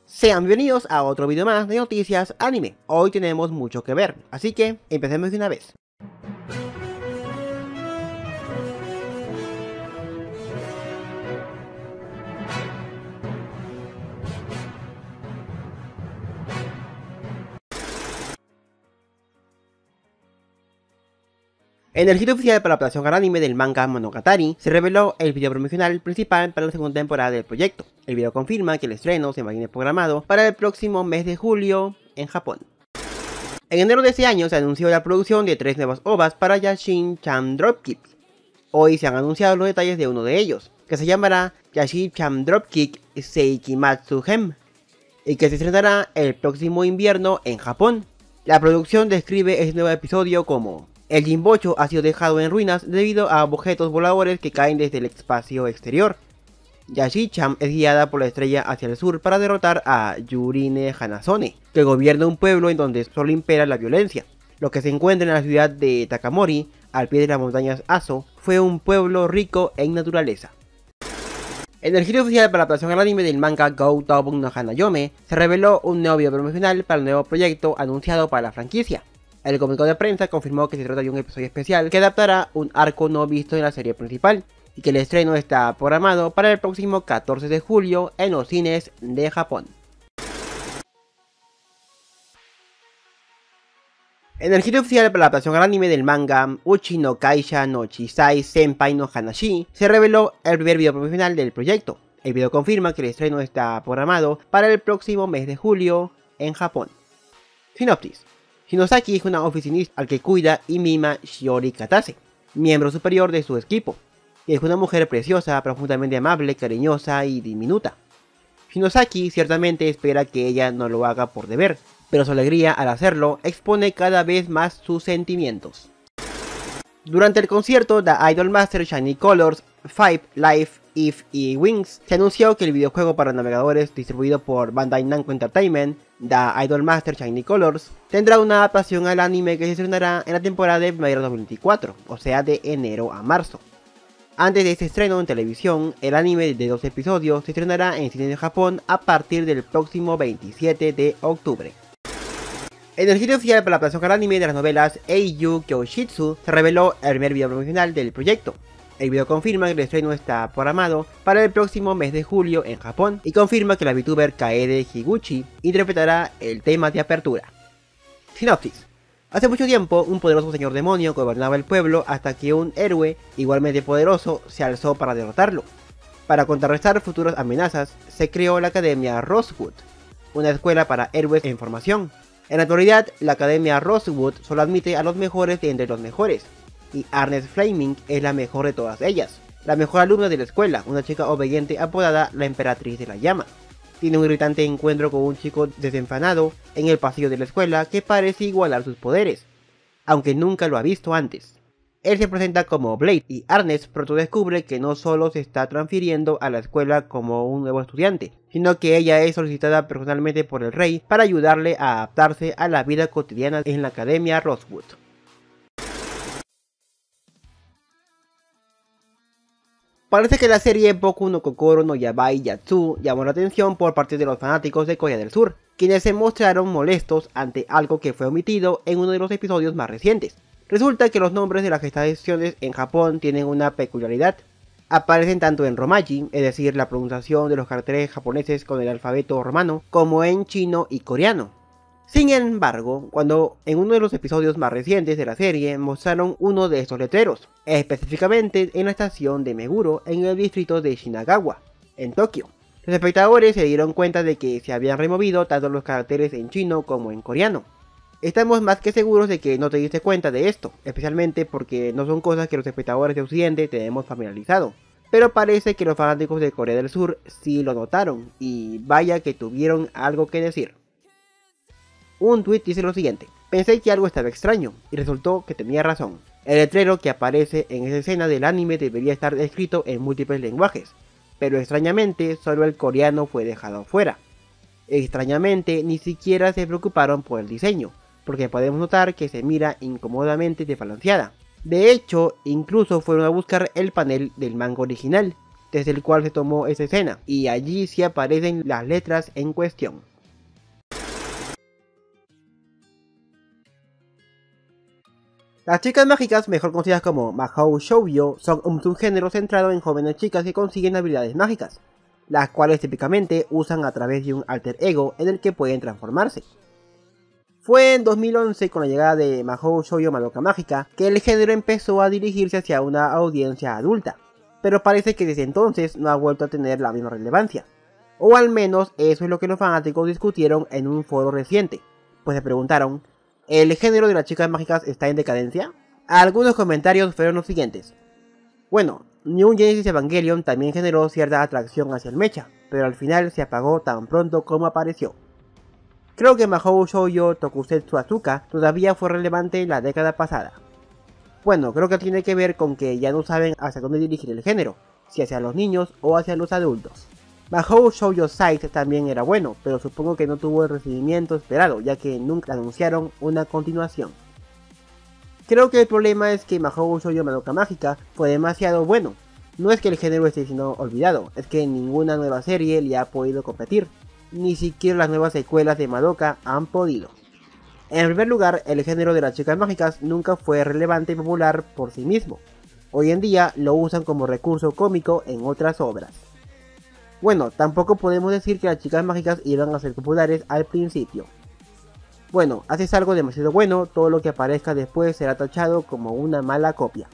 Sean bienvenidos a otro video más de noticias anime. Hoy tenemos mucho que ver, así que empecemos de una vez. En el sitio oficial para la adaptación al anime del manga Monogatari, se reveló el video promocional principal para la segunda temporada del proyecto. El video confirma que el estreno se mantiene programado para el próximo mes de julio en Japón. En enero de ese año se anunció la producción de 3 nuevas OVAs para Yashin-chan Dropkick. Hoy se han anunciado los detalles de uno de ellos, que se llamará Yashin-chan Dropkick Seikimatsu Hem, y que se estrenará el próximo invierno en Japón. La producción describe este nuevo episodio como: el Jinbocho ha sido dejado en ruinas debido a objetos voladores que caen desde el espacio exterior. Yashin-chan es guiada por la estrella hacia el sur para derrotar a Yurine Hanazone, que gobierna un pueblo en donde solo impera la violencia. Lo que se encuentra en la ciudad de Takamori, al pie de las montañas Aso, fue un pueblo rico en naturaleza. En el sitio oficial para la adaptación al anime del manga Go Tobun no Hanayome, se reveló un nuevo video promocional para el nuevo proyecto anunciado para la franquicia. El comunicado de prensa confirmó que se trata de un episodio especial que adaptará un arco no visto en la serie principal, y que el estreno está programado para el próximo 14 de julio en los cines de Japón. En el sitio oficial para la adaptación al anime del manga Uchi no Kaisha no Chisai Senpai no Hanashi, se reveló el primer video promocional del proyecto. El video confirma que el estreno está programado para el próximo mes de julio en Japón. Sinopsis: Shinosaki es una oficinista al que cuida y mima Shiori Katase, miembro superior de su equipo, y es una mujer preciosa, profundamente amable, cariñosa y diminuta. Shinosaki ciertamente espera que ella no lo haga por deber, pero su alegría al hacerlo expone cada vez más sus sentimientos. Durante el concierto The Idol Master Shiny Colors 5 Life If y Wings, se anunció que el videojuego para navegadores distribuido por Bandai Namco Entertainment, The Idol Master Shiny Colors, tendrá una adaptación al anime que se estrenará en la temporada de primavera 2024, o sea de enero a marzo. Antes de este estreno en televisión, el anime de 2 episodios se estrenará en cine de Japón a partir del próximo 27 de octubre. En el sitio oficial para la adaptación al anime de las novelas Eiyu Kyoshitsu se reveló el primer video promocional del proyecto. El video confirma que el estreno está programado para el próximo mes de julio en Japón, y confirma que la VTuber Kaede Higuchi interpretará el tema de apertura. Sinopsis: hace mucho tiempo, un poderoso señor demonio gobernaba el pueblo hasta que un héroe igualmente poderoso se alzó para derrotarlo. Para contrarrestar futuras amenazas, se creó la Academia Rosewood, una escuela para héroes en formación. En la actualidad, la Academia Rosewood solo admite a los mejores de entre los mejores, y Agnes Flaming es la mejor de todas ellas, la mejor alumna de la escuela, una chica obediente apodada la Emperatriz de la Llama. Tiene un irritante encuentro con un chico desenfadado en el pasillo de la escuela que parece igualar sus poderes, aunque nunca lo ha visto antes. Él se presenta como Blade, y Agnes pronto descubre que no solo se está transfiriendo a la escuela como un nuevo estudiante, sino que ella es solicitada personalmente por el rey para ayudarle a adaptarse a la vida cotidiana en la Academia Rosewood. Parece que la serie Boku no Kokoro no Yabai Yatsu llamó la atención por parte de los fanáticos de Corea del Sur, quienes se mostraron molestos ante algo que fue omitido en uno de los episodios más recientes. Resulta que los nombres de las estaciones en Japón tienen una peculiaridad. Aparecen tanto en romaji, es decir, la pronunciación de los caracteres japoneses con el alfabeto romano, como en chino y coreano. Sin embargo, cuando en uno de los episodios más recientes de la serie mostraron uno de estos letreros, específicamente en la estación de Meguro en el distrito de Shinagawa, en Tokio, los espectadores se dieron cuenta de que se habían removido tanto los caracteres en chino como en coreano. Estamos más que seguros de que no te diste cuenta de esto, especialmente porque no son cosas que los espectadores de Occidente tenemos familiarizado. Pero parece que los fanáticos de Corea del Sur sí lo notaron, y vaya que tuvieron algo que decir. Un tweet dice lo siguiente: pensé que algo estaba extraño, y resultó que tenía razón. El letrero que aparece en esa escena del anime debería estar escrito en múltiples lenguajes, pero extrañamente solo el coreano fue dejado fuera. Extrañamente ni siquiera se preocuparon por el diseño, porque podemos notar que se mira incómodamente desbalanceada. De hecho, incluso fueron a buscar el panel del manga original, desde el cual se tomó esa escena, y allí sí aparecen las letras en cuestión. Las chicas mágicas, mejor conocidas como Mahou Shoujo, son un subgénero centrado en jóvenes chicas que consiguen habilidades mágicas, las cuales típicamente usan a través de un alter ego en el que pueden transformarse. Fue en 2011, con la llegada de Mahou Shoujo Madoka Mágica, que el género empezó a dirigirse hacia una audiencia adulta, pero parece que desde entonces no ha vuelto a tener la misma relevancia. O al menos eso es lo que los fanáticos discutieron en un foro reciente, pues se preguntaron: ¿el género de las chicas mágicas está en decadencia? Algunos comentarios fueron los siguientes: bueno, New Genesis Evangelion también generó cierta atracción hacia el mecha, pero al final se apagó tan pronto como apareció. Creo que Mahou Shoujo Tokusetsu Asuka todavía fue relevante en la década pasada. Bueno, creo que tiene que ver con que ya no saben hacia dónde dirigir el género, si hacia los niños o hacia los adultos. Mahou Shoujo Side también era bueno, pero supongo que no tuvo el recibimiento esperado, ya que nunca anunciaron una continuación. Creo que el problema es que Mahou Shoujo Madoka Mágica fue demasiado bueno. No es que el género esté siendo olvidado, es que ninguna nueva serie le ha podido competir. Ni siquiera las nuevas secuelas de Madoka han podido. En primer lugar, el género de las chicas mágicas nunca fue relevante y popular por sí mismo. Hoy en día lo usan como recurso cómico en otras obras. Bueno, tampoco podemos decir que las chicas mágicas iban a ser populares al principio. Bueno, haces algo demasiado bueno, todo lo que aparezca después será tachado como una mala copia.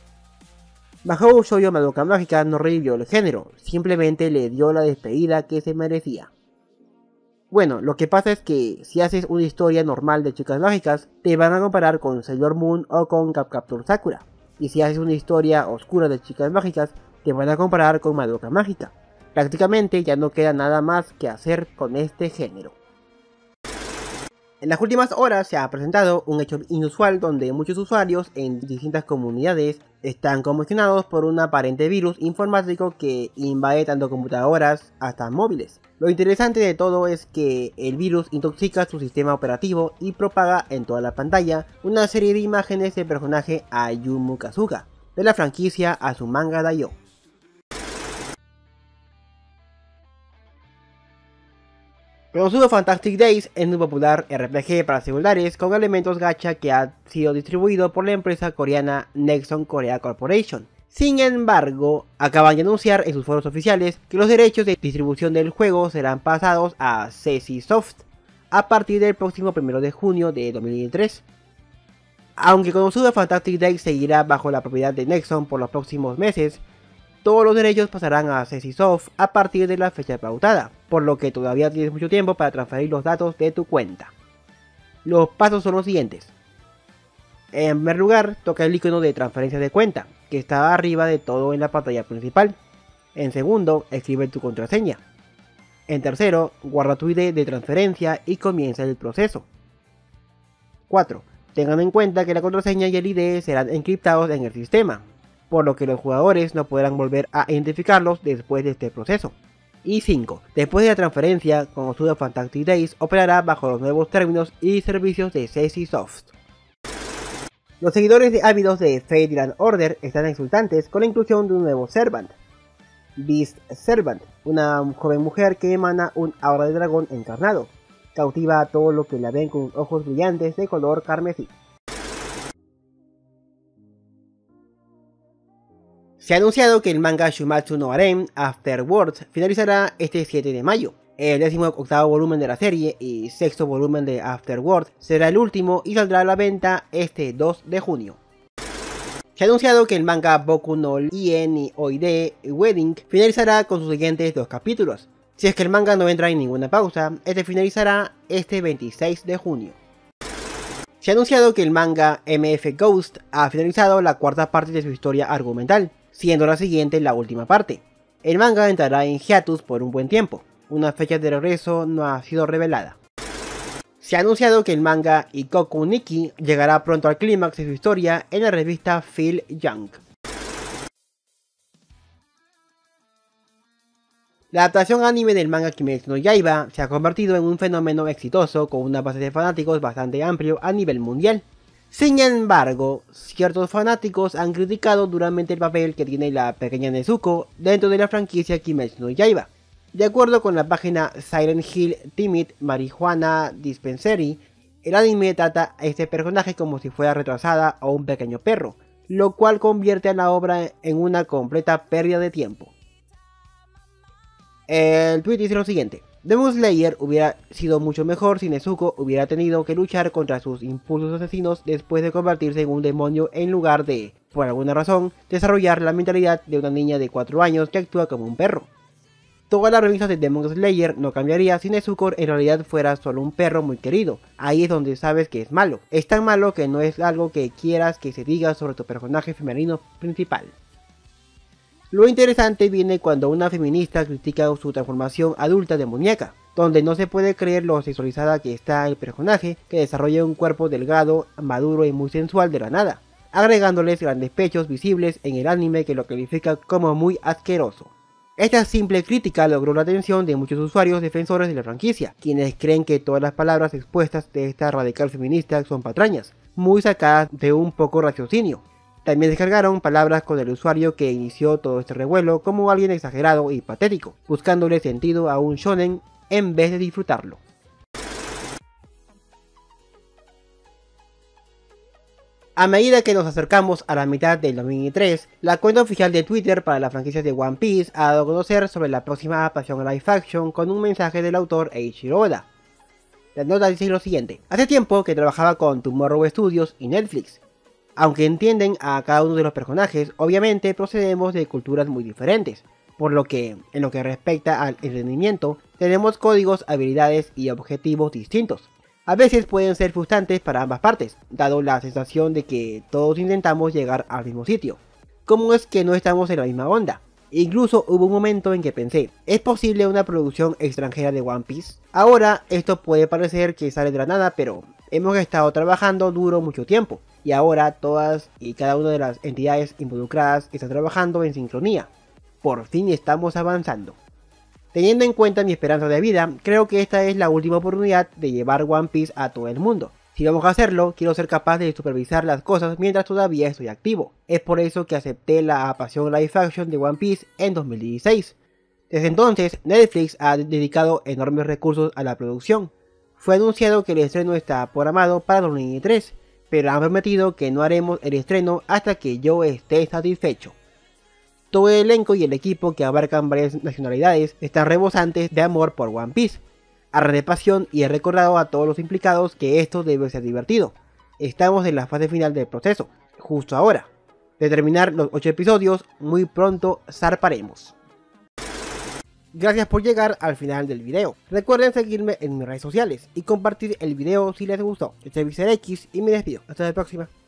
Mahou Shoujo Madoka Mágica no revivió el género, simplemente le dio la despedida que se merecía. Bueno, lo que pasa es que si haces una historia normal de chicas mágicas, te van a comparar con Sailor Moon o con Capcaptor Sakura. Y si haces una historia oscura de chicas mágicas, te van a comparar con Madoka Mágica. Prácticamente ya no queda nada más que hacer con este género. En las últimas horas se ha presentado un hecho inusual donde muchos usuarios en distintas comunidades están conmocionados por un aparente virus informático que invade tanto computadoras hasta móviles. Lo interesante de todo es que el virus intoxica su sistema operativo y propaga en toda la pantalla una serie de imágenes del personaje Ayumu Kasuga, de la franquicia Azumanga Daioh. Konosuba Fantastic Days es un popular RPG para celulares con elementos gacha que ha sido distribuido por la empresa coreana Nexon Korea Corporation. Sin embargo, acaban de anunciar en sus foros oficiales que los derechos de distribución del juego serán pasados a CC Soft a partir del próximo 1 de junio de 2023. Aunque Konosuba Fantastic Days seguirá bajo la propiedad de Nexon por los próximos meses, todos los derechos pasarán a CC Soft a partir de la fecha pautada, por lo que todavía tienes mucho tiempo para transferir los datos de tu cuenta. Los pasos son los siguientes. En primer lugar, toca el icono de transferencia de cuenta, que está arriba de todo en la pantalla principal. En segundo, escribe tu contraseña. En tercero, guarda tu ID de transferencia y comienza el proceso. 4. Tengan en cuenta que la contraseña y el ID serán encriptados en el sistema, por lo que los jugadores no podrán volver a identificarlos después de este proceso. Y 5. Después de la transferencia, Konosuba Fantastic Days operará bajo los nuevos términos y servicios de CC Soft. Los seguidores ávidos de Fate Grand Order están exultantes con la inclusión de un nuevo Servant, Beast Servant, una joven mujer que emana un aura de dragón encarnado. Cautiva a todos los que la ven con ojos brillantes de color carmesí. Se ha anunciado que el manga Shumatsu no Harem Afterwards finalizará este 7 de mayo. El 18º volumen de la serie y 6º volumen de Afterwards será el último y saldrá a la venta este 2 de junio. Se ha anunciado que el manga Boku no Ie ni Oide Wedding finalizará con sus siguientes 2 capítulos. Si es que el manga no entra en ninguna pausa, este finalizará este 26 de junio. Se ha anunciado que el manga MF Ghost ha finalizado la cuarta parte de su historia argumental, siendo la siguiente la última parte. El manga entrará en hiatus por un buen tiempo. Una fecha de regreso no ha sido revelada. Se ha anunciado que el manga Ikoku Nikki llegará pronto al clímax de su historia en la revista Feel Young. La adaptación anime del manga Kimetsu no Yaiba se ha convertido en un fenómeno exitoso con una base de fanáticos bastante amplio a nivel mundial. Sin embargo, ciertos fanáticos han criticado duramente el papel que tiene la pequeña Nezuko dentro de la franquicia Kimetsu no Yaiba. De acuerdo con la página Silent Hill Timid Marijuana Dispensary, el anime trata a este personaje como si fuera retrasada o un pequeño perro, lo cual convierte a la obra en una completa pérdida de tiempo. El tweet dice lo siguiente: Demon Slayer hubiera sido mucho mejor si Nezuko hubiera tenido que luchar contra sus impulsos asesinos después de convertirse en un demonio en lugar de, por alguna razón, desarrollar la mentalidad de una niña de 4 años que actúa como un perro. Toda la revista de Demon Slayer no cambiaría si Nezuko en realidad fuera solo un perro muy querido. Ahí es donde sabes que es malo. Es tan malo que no es algo que quieras que se diga sobre tu personaje femenino principal. Lo interesante viene cuando una feminista critica su transformación adulta de muñeca, donde no se puede creer lo sexualizada que está el personaje, que desarrolla un cuerpo delgado, maduro y muy sensual de la nada, agregándoles grandes pechos visibles en el anime que lo califica como muy asqueroso. Esta simple crítica logró la atención de muchos usuarios defensores de la franquicia, quienes creen que todas las palabras expuestas de esta radical feminista son patrañas, muy sacadas de un poco raciocinio. También descargaron palabras con el usuario que inició todo este revuelo como alguien exagerado y patético, buscándole sentido a un shonen en vez de disfrutarlo. A medida que nos acercamos a la mitad del 2003, la cuenta oficial de Twitter para la franquicia de One Piece ha dado a conocer sobre la próxima adaptación a live action con un mensaje del autor Eiichiro Oda. La nota dice lo siguiente: hace tiempo que trabajaba con Tomorrow Studios y Netflix. Aunque entienden a cada uno de los personajes, obviamente procedemos de culturas muy diferentes, por lo que, en lo que respecta al entendimiento, tenemos códigos, habilidades y objetivos distintos. A veces pueden ser frustrantes para ambas partes, dado la sensación de que todos intentamos llegar al mismo sitio. ¿Cómo es que no estamos en la misma onda? Incluso hubo un momento en que pensé, ¿es posible una producción extranjera de One Piece? Ahora esto puede parecer que sale de la nada, pero hemos estado trabajando duro mucho tiempo, y ahora todas y cada una de las entidades involucradas está trabajando en sincronía. Por fin estamos avanzando. Teniendo en cuenta mi esperanza de vida, creo que esta es la última oportunidad de llevar One Piece a todo el mundo. Si vamos a hacerlo, quiero ser capaz de supervisar las cosas mientras todavía estoy activo. Es por eso que acepté la adaptación live action de One Piece en 2016. Desde entonces, Netflix ha dedicado enormes recursos a la producción. Fue anunciado que el estreno está programado para 2023, pero han prometido que no haremos el estreno hasta que yo esté satisfecho. Todo el elenco y el equipo, que abarcan varias nacionalidades, están rebosantes de amor por One Piece, arde de pasión, y he recordado a todos los implicados que esto debe ser divertido. Estamos en la fase final del proceso, justo ahora. De terminar los 8 episodios, muy pronto zarparemos. Gracias por llegar al final del video. Recuerden seguirme en mis redes sociales y compartir el video si les gustó. Yo soy VixelX y me despido. Hasta la próxima.